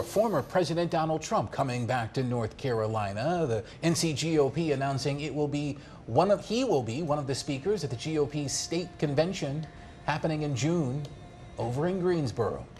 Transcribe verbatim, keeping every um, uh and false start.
former President Donald Trump coming back to North Carolina. The N C G O P announcing it will be one of he will be one of the speakers at the G O P State Convention happening in June over in Greensboro.